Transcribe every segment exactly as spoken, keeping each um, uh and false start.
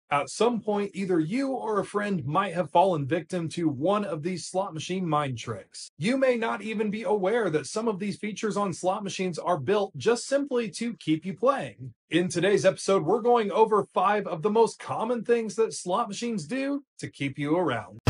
At some point, either you or a friend might have fallen victim to one of these slot machine mind tricks. You may not even be aware that some of these features on slot machines are built just simply to keep you playing. In today's episode, we're going over five of the most common things that slot machines do to keep you around.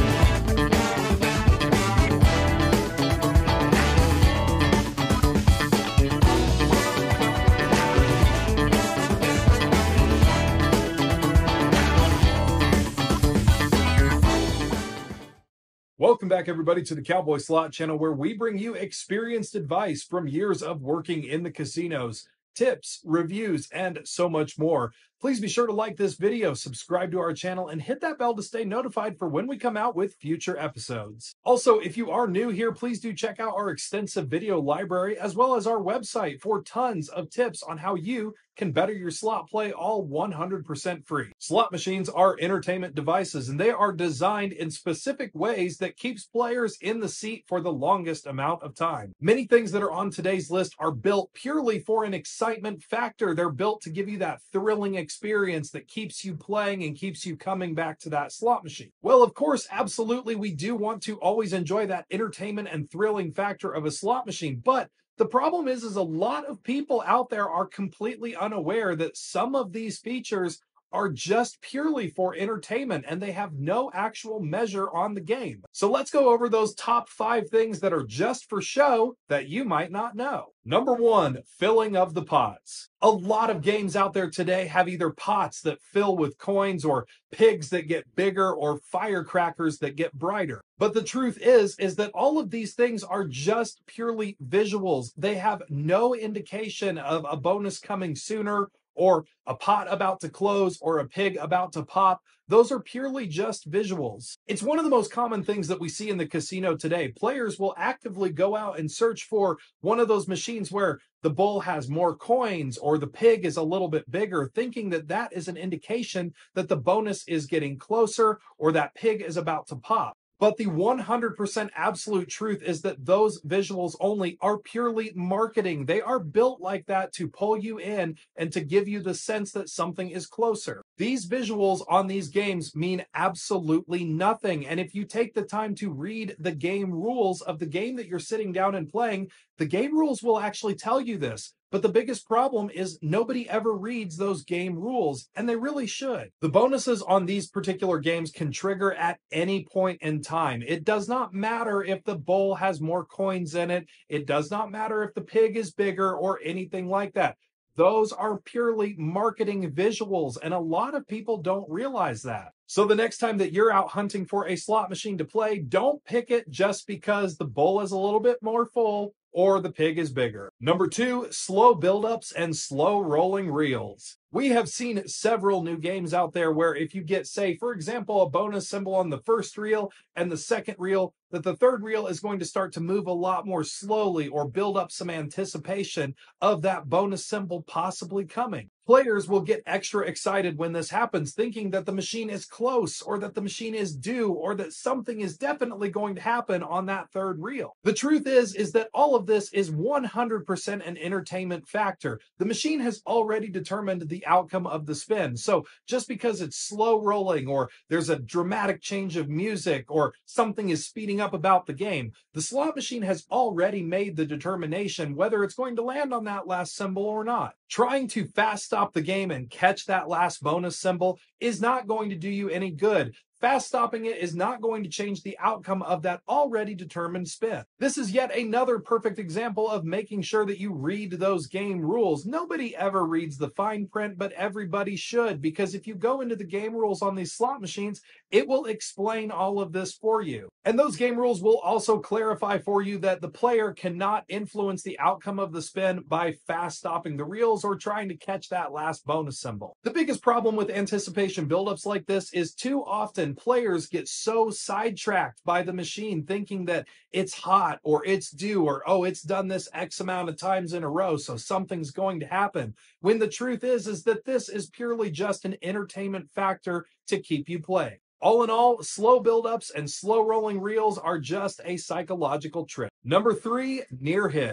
Welcome back, everybody, to the Cowboy Slot Channel, where we bring you experienced advice from years of working in the casinos, tips, reviews, and so much more. Please be sure to like this video, subscribe to our channel, and hit that bell to stay notified for when we come out with future episodes. Also, if you are new here, please do check out our extensive video library as well as our website for tons of tips on how you can better your slot play, all one hundred percent free. Slot machines are entertainment devices, and they are designed in specific ways that keeps players in the seat for the longest amount of time. Many things that are on today's list are built purely for an excitement factor. They're built to give you that thrilling experience that keeps you playing and keeps you coming back to that slot machine. Well, of course, absolutely, we do want to always enjoy that entertainment and thrilling factor of a slot machine, but the problem is, is a lot of people out there are completely unaware that some of these features are just purely for entertainment and they have no actual measure on the game. So let's go over those top five things that are just for show that you might not know. Number one, filling of the pots. A lot of games out there today have either pots that fill with coins or pigs that get bigger or firecrackers that get brighter. But the truth is, is that all of these things are just purely visuals. They have no indication of a bonus coming sooner or a pot about to close or a pig about to pop. Those are purely just visuals. It's one of the most common things that we see in the casino today. Players will actively go out and search for one of those machines where the bull has more coins or the pig is a little bit bigger, thinking that that is an indication that the bonus is getting closer or that pig is about to pop. But the one hundred percent absolute truth is that those visuals only are purely marketing. They are built like that to pull you in and to give you the sense that something is closer. These visuals on these games mean absolutely nothing. And if you take the time to read the game rules of the game that you're sitting down and playing, the game rules will actually tell you this. But the biggest problem is nobody ever reads those game rules, and they really should. The bonuses on these particular games can trigger at any point in time. It does not matter if the bowl has more coins in it. It does not matter if the pig is bigger or anything like that. Those are purely marketing visuals, and a lot of people don't realize that. So the next time that you're out hunting for a slot machine to play, don't pick it just because the bowl is a little bit more full or the pig is bigger. Number two, slow buildups and slow rolling reels. We have seen several new games out there where if you get, say, for example, a bonus symbol on the first reel and the second reel, that the third reel is going to start to move a lot more slowly or build up some anticipation of that bonus symbol possibly coming. Players will get extra excited when this happens, thinking that the machine is close or that the machine is due or that something is definitely going to happen on that third reel. The truth is, is that all of this is one hundred percent an entertainment factor. The machine has already determined the outcome of the spin. So just because it's slow rolling or there's a dramatic change of music or something is speeding up about the game, the slot machine has already made the determination whether it's going to land on that last symbol or not. Trying to fast stop the game and catch that last bonus symbol is not going to do you any good. Fast stopping it is not going to change the outcome of that already determined spin. This is yet another perfect example of making sure that you read those game rules. Nobody ever reads the fine print, but everybody should, because if you go into the game rules on these slot machines, it will explain all of this for you. And those game rules will also clarify for you that the player cannot influence the outcome of the spin by fast stopping the reels or trying to catch that last bonus symbol. The biggest problem with anticipation buildups like this is too often players get so sidetracked by the machine thinking that it's hot or it's due or, oh, it's done this X amount of times in a row, so something's going to happen. When the truth is, is that this is purely just an entertainment factor to keep you playing. All in all, slow buildups and slow rolling reels are just a psychological trick. Number three, near hits.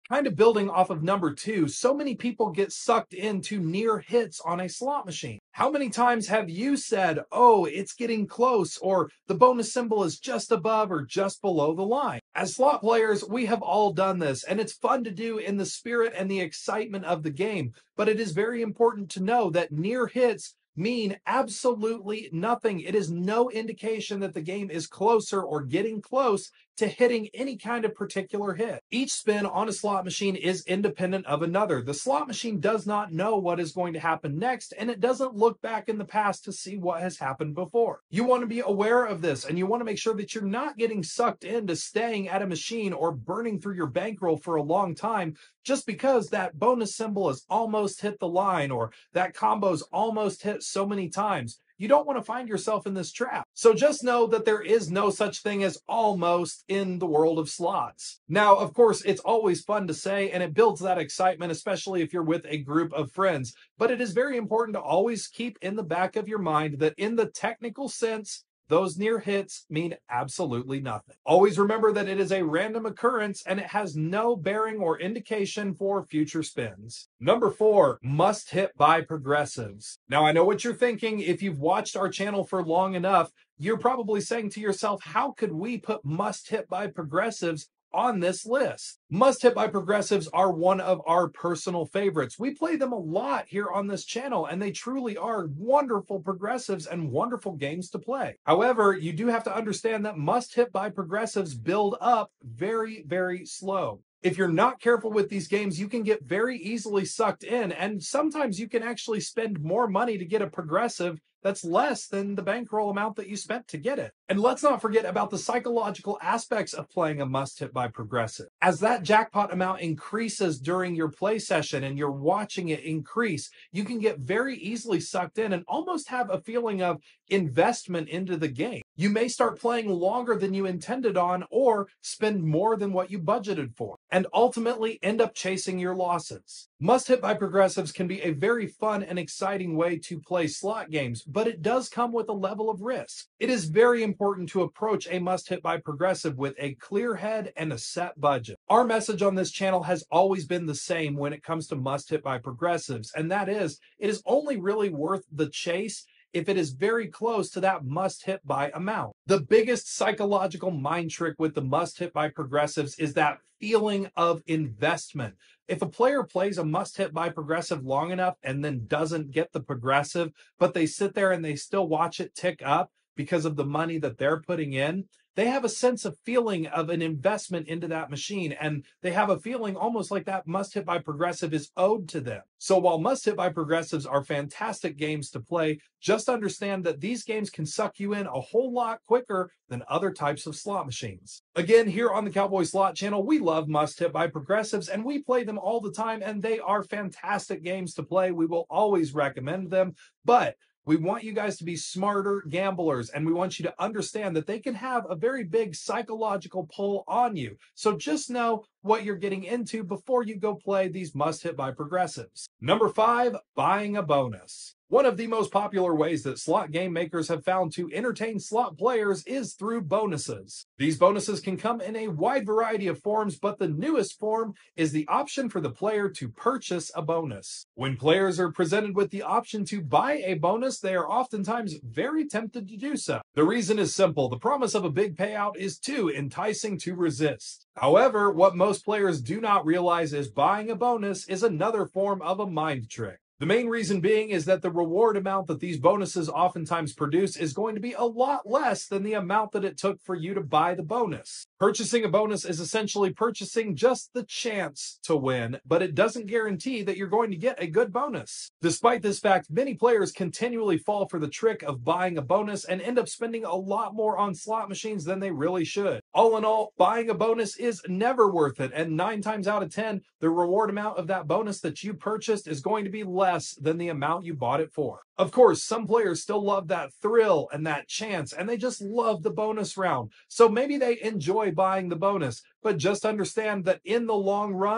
Kind of building off of number two, so many people get sucked into near hits on a slot machine. How many times have you said, oh, it's getting close, or the bonus symbol is just above or just below the line? As slot players, we have all done this, and it's fun to do in the spirit and the excitement of the game. But it is very important to know that near hits mean absolutely nothing. It is no indication that the game is closer or getting close to hitting any kind of particular hit. Each spin on a slot machine is independent of another. The slot machine does not know what is going to happen next, and it doesn't look back in the past to see what has happened before. You want to be aware of this, and you want to make sure that you're not getting sucked into staying at a machine or burning through your bankroll for a long time just because that bonus symbol has almost hit the line or that combo's almost hit so many times. You don't want to find yourself in this trap. So just know that there is no such thing as almost in the world of slots. Now, of course, it's always fun to say, and it builds that excitement, especially if you're with a group of friends. But it is very important to always keep in the back of your mind that in the technical sense, those near hits mean absolutely nothing. Always remember that it is a random occurrence and it has no bearing or indication for future spins. Number four, must hit by progressives. Now, I know what you're thinking. If you've watched our channel for long enough, you're probably saying to yourself, how could we put must hit by progressives on this list? Must hit by progressives are one of our personal favorites. We play them a lot here on this channel, and they truly are wonderful progressives and wonderful games to play. However, you do have to understand that must hit by progressives build up very, very slow. If you're not careful with these games, you can get very easily sucked in, and sometimes you can actually spend more money to get a progressive that's less than the bankroll amount that you spent to get it. And let's not forget about the psychological aspects of playing a must hit by progressive. As that jackpot amount increases during your play session and you're watching it increase, you can get very easily sucked in and almost have a feeling of investment into the game. You may start playing longer than you intended on or spend more than what you budgeted for, and ultimately end up chasing your losses. Must hit by progressives can be a very fun and exciting way to play slot games, but it does come with a level of risk. It is very important to approach a must hit by progressive with a clear head and a set budget. Our message on this channel has always been the same when it comes to must hit by progressives, and that is, it is only really worth the chase if it is very close to that must hit by amount. The biggest psychological mind trick with the must hit by progressives is that feeling of investment. If a player plays a must hit by progressive long enough and then doesn't get the progressive, but they sit there and they still watch it tick up because of the money that they're putting in, they have a sense of feeling of an investment into that machine, and they have a feeling almost like that must hit by progressive is owed to them. So while must hit by progressives are fantastic games to play, just understand that these games can suck you in a whole lot quicker than other types of slot machines. Again, here on the Cowboy Slot channel, we love must hit by progressives and we play them all the time, and they are fantastic games to play. We will always recommend them, but we want you guys to be smarter gamblers, and we want you to understand that they can have a very big psychological pull on you. So just know what you're getting into before you go play these must hit by progressives. Number five, buying a bonus. One of the most popular ways that slot game makers have found to entertain slot players is through bonuses. These bonuses can come in a wide variety of forms, but the newest form is the option for the player to purchase a bonus. When players are presented with the option to buy a bonus, they are oftentimes very tempted to do so. The reason is simple. The promise of a big payout is too enticing to resist. However, what most players do not realize is buying a bonus is another form of a mind trick. The main reason being is that the reward amount that these bonuses oftentimes produce is going to be a lot less than the amount that it took for you to buy the bonus. Purchasing a bonus is essentially purchasing just the chance to win, but it doesn't guarantee that you're going to get a good bonus. Despite this fact, many players continually fall for the trick of buying a bonus and end up spending a lot more on slot machines than they really should. All in all, buying a bonus is never worth it, and nine times out of ten, the reward amount of that bonus that you purchased is going to be less than the amount you bought it for. Of course, some players still love that thrill and that chance, and they just love the bonus round. So maybe they enjoy buying the bonus, but just understand that in the long run,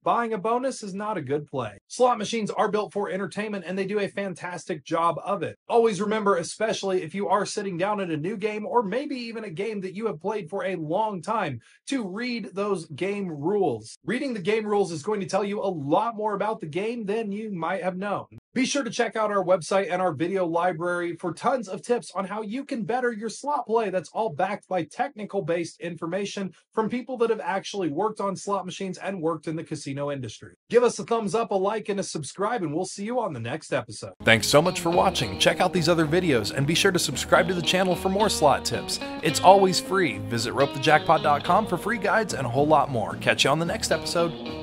buying a bonus is not a good play. Slot machines are built for entertainment and they do a fantastic job of it. Always remember, especially if you are sitting down at a new game or maybe even a game that you have played for a long time, to read those game rules. Reading the game rules is going to tell you a lot more about the game than you might have known. Be sure to check out our website and our video library for tons of tips on how you can better your slot play. That's all backed by technical-based information from people that have actually worked on slot machines and worked in the casino industry. Give us a thumbs up, a like, and a subscribe, and we'll see you on the next episode. Thanks so much for watching. Check out these other videos, and be sure to subscribe to the channel for more slot tips. It's always free. Visit rope the jackpot dot com for free guides and a whole lot more. Catch you on the next episode.